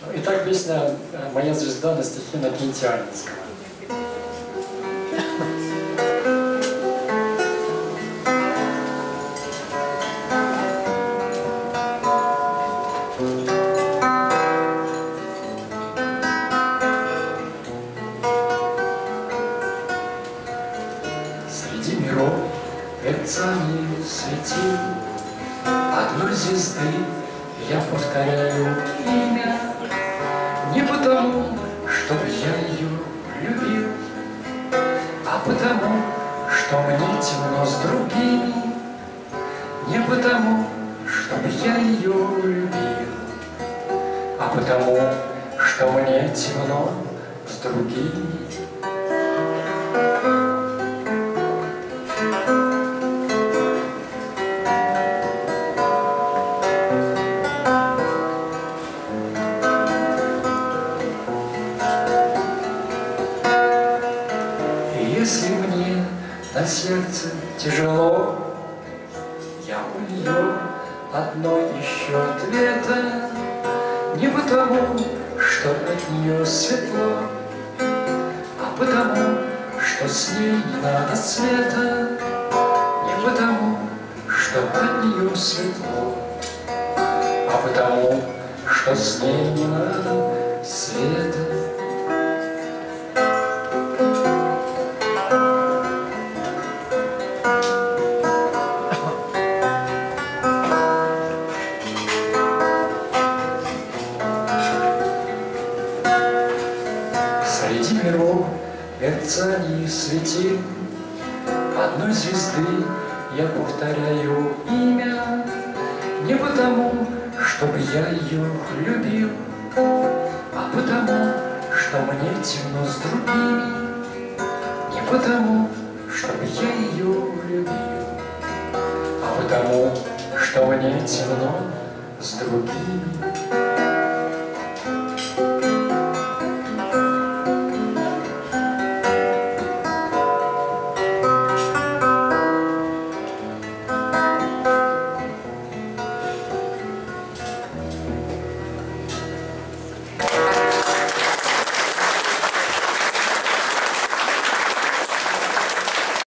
Итак, песня «Моя звезда» на стихи Иннокентия Анинского. Среди миров мерцаний светил одной звезды я повторяю имя. Не потому, чтобы я ее любил, а потому, что мне темно с другими. Не потому, чтобы я ее любил, а потому, что мне темно с другими. Если мне на сердце тяжело, я у нее одной ищу ответа. Не потому, что от нее светло, а потому, что с ней не надо света. Не потому, что от нее светло, а потому, что с ней не надо света. Среди миров мерцаний светил одной звезды я повторяю имя. Не потому, чтобы я ее любил, а потому, что мне темно с другими. Не потому, чтобы я ее любил, а потому, что мне темно с другими.